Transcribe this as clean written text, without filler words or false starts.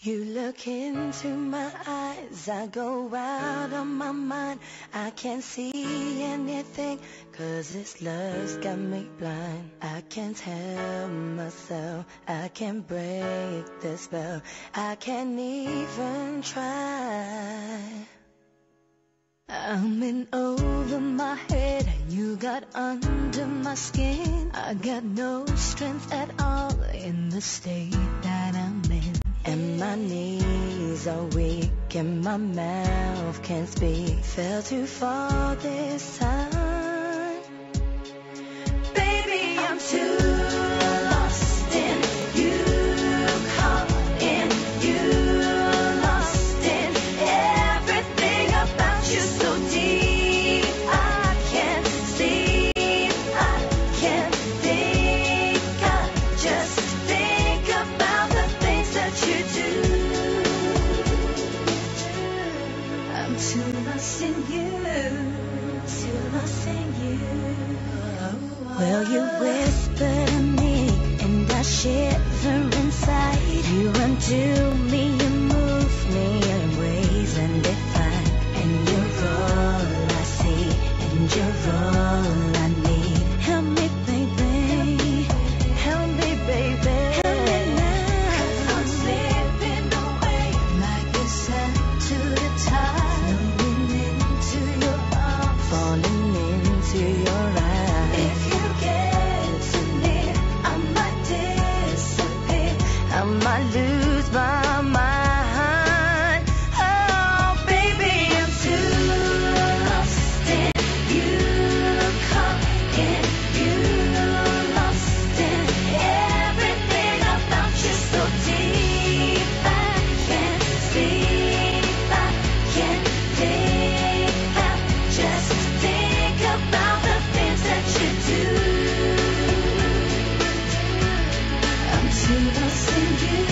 You look into my eyes, I go out of my mind. I can't see anything, 'cause this love's got me blind. I can't help myself, I can't break the spell, I can't even try. I'm in over my head, you got under my skin. I got no strength at all in the state that I'm in. And my knees are weak and my mouth can't speak. Fell too far this time. Baby, I'm too lost in you, caught in you, lost in everything about you so deep. I can't sleep, I can't think, I just think about the things that you do. I'm too lost in you, too lost in you. Well, you whisper to me and I shiver inside. You undo me, you move me in ways undefined. And you're all I see, and you're all I need. Help me, baby, help me, baby, help me now. 'Cause I'm slipping away like the sand to the tide. Flowing into your arms, falling into your eyes. If you get too near, I might disappear, I might lose my mind. Oh, baby, I'm too lost in you, caught in you, lost in everything about you so deep. I can't sleep, I can't think, I just think about the things that you do. I'm too lost in you.